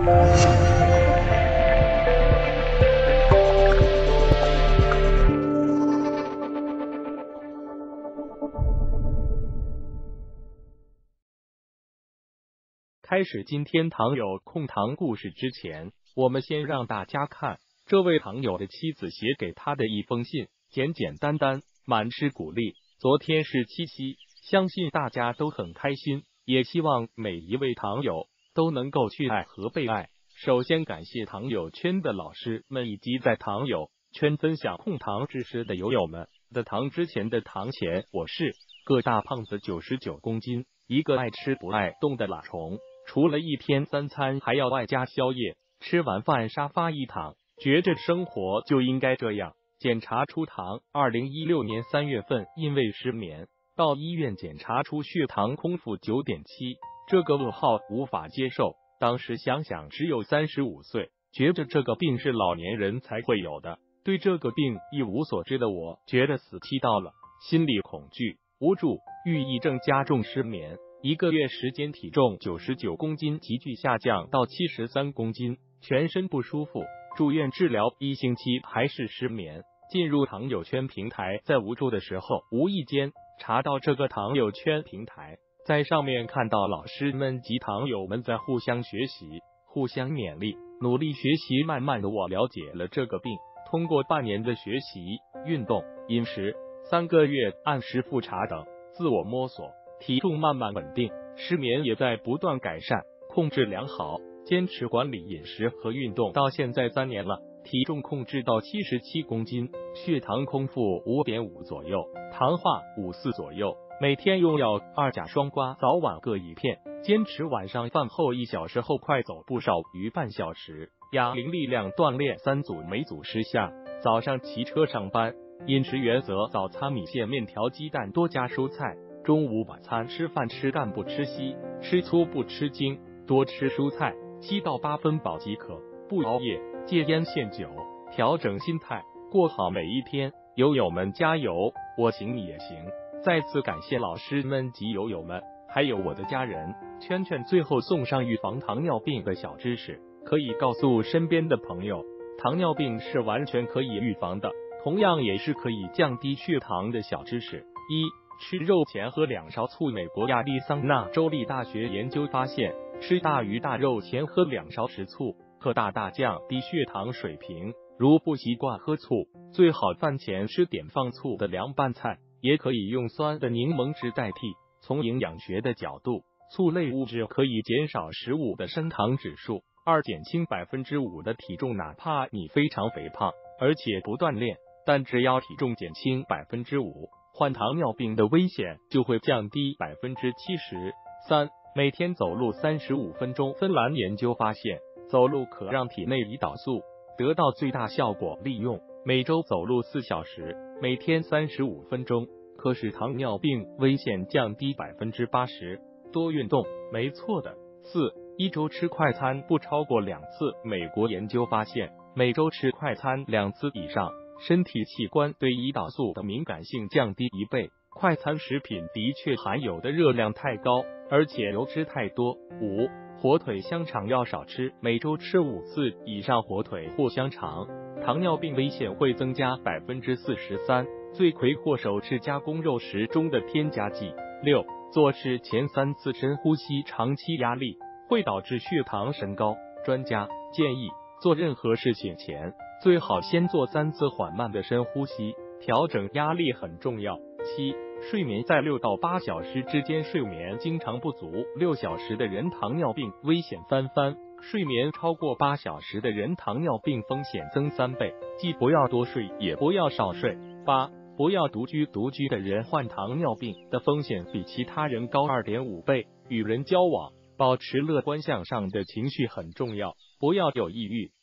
开始今天糖友控糖故事之前，我们先让大家看这位糖友的妻子写给他的一封信，简简单单，满是鼓励。昨天是七夕，相信大家都很开心，也希望每一位糖友都能够去爱和被爱。首先感谢糖友圈的老师们以及在糖友圈分享控糖知识的友友们。的糖之前的糖前，我是个大胖子，99公斤，一个爱吃不爱动的懒虫。除了一天3餐还要外加宵夜，吃完饭沙发一躺，觉着生活就应该这样。检查出糖，2016年3月份因为失眠到医院检查出血糖空腹9.7，这个噩耗无法接受。当时想想只有35岁，觉着这个病是老年人才会有的，对这个病一无所知的我，觉得死期到了，心里恐惧无助，郁抑症加重失眠。1个月时间，体重99公斤急剧下降到73公斤，全身不舒服，住院治疗1星期还是失眠。进入糖友圈平台，在无助的时候，无意间查到这个糖友圈平台，在上面看到老师们及糖友们在互相学习，互相勉励，努力学习。慢慢的，我了解了这个病，通过半年的学习、运动、饮食，3个月按时复查等自我摸索，体重慢慢稳定，失眠也在不断改善，控制良好，坚持管理饮食和运动，到现在3年了，体重控制到77公斤，血糖空腹5.5左右，糖化54左右，每天用药2甲双胍，早晚各1片，坚持晚上饭后1小时后快走不少于半小时，哑铃力量锻炼3组，每组10下，早上骑车上班。饮食原则：早餐米线、面条、鸡蛋，多加蔬菜。中午晚餐吃饭吃干不吃稀，吃粗不吃精，多吃蔬菜，7到8分饱即可，不熬夜，戒烟限酒，调整心态，过好每一天。友友们加油，我行你也行。再次感谢老师们及友友们，还有我的家人。圈圈最后送上预防糖尿病的小知识，可以告诉身边的朋友，糖尿病是完全可以预防的，同样也是可以降低血糖的小知识。吃肉前喝2勺醋。美国亚利桑那州立大学研究发现，吃大鱼大肉前喝2勺食醋，可大大降低血糖水平。如不习惯喝醋，最好饭前吃点放醋的凉拌菜，也可以用酸的柠檬汁代替。从营养学的角度，醋类物质可以减少食物的升糖指数，2减轻5%的体重。哪怕你非常肥胖，而且不锻炼，但只要体重减轻5%，患糖尿病的危险就会降低70%。3. 每天走路35分钟。芬兰研究发现，走路可让体内胰岛素得到最大效果利用。每周走路4小时，每天35分钟，可使糖尿病危险降低80%。多运动，没错的。4. 一周吃快餐不超过2次。美国研究发现，每周吃快餐2次以上，身体器官对胰岛素的敏感性降低1倍。快餐食品的确含有的热量太高，而且油脂太多。5. 火腿香肠要少吃，每周吃5次以上火腿或香肠，糖尿病危险会增加43%。罪魁祸首是加工肉食中的添加剂。6. 做事前3次深呼吸，长期压力会导致血糖升高。专家建议，做任何事情前，最好先做3次缓慢的深呼吸，调整压力很重要。7. 睡眠在6到8小时之间，睡眠经常不足6小时的人糖尿病危险翻番，睡眠超过8小时的人糖尿病风险增3倍，既不要多睡，也不要少睡。8. 不要独居，独居的人患糖尿病的风险比其他人高2.5倍。与人交往，保持乐观向上的情绪很重要，不要有抑郁、